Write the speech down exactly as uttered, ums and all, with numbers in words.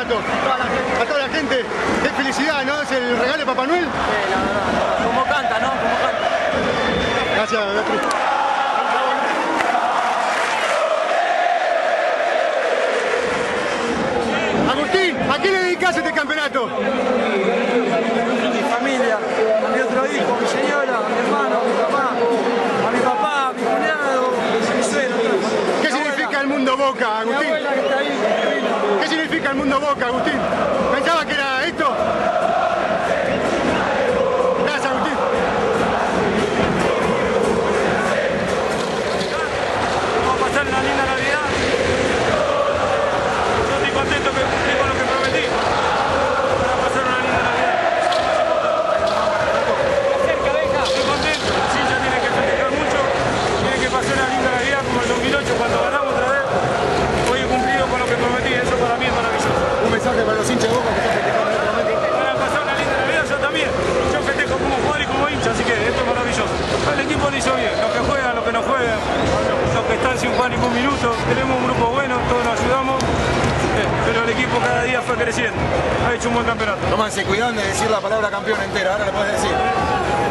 campeonato. A toda la gente. Qué felicidad, ¿no? Es el regalo de Papá Noel. Sí, la verdad. Como canta, ¿no? Como canta. Gracias, Beatriz. Agustín, ¿a quién le dedicás este campeonato? Mi familia, a mi otro hijo, mi señora, a mi hermano, a mi papá, a mi papá, a mi cuñado, a mi suegro. ¿Qué significa el mundo Boca, Agustín? Mi abuela que está ahí. ¿Qué significa el mundo Boca, Agustín? ¿Pensaba que era esto? Gracias, Agustín. Vamos a pasar una linda Navidad. Yo estoy contento que cumplí con lo que prometí. Para pasar una linda Navidad. Estoy contento. Sí, ya tiene que festejar mucho. Tiene que pasar una linda Navidad como el dos mil ocho cuando ganamos otra vez. Hoy he cumplido con lo que prometí. Eso para mí es maravilloso. Un mensaje para los hinchas de Boca que están festejando en este momento. Para pasar una linda Navidad yo también. Yo festejo como jugador y como hincha, así que esto es maravilloso. El equipo lo hizo bien. Los que juegan, los que no juegan, los que están sin jugar ningún minuto. Tenemos un grupo bueno, todos nos ayudamos. Eh, pero el equipo cada día fue creciendo. Ha hecho un buen campeonato. Tomás, se cuidaron de decir la palabra campeón entera, ahora le podés decir.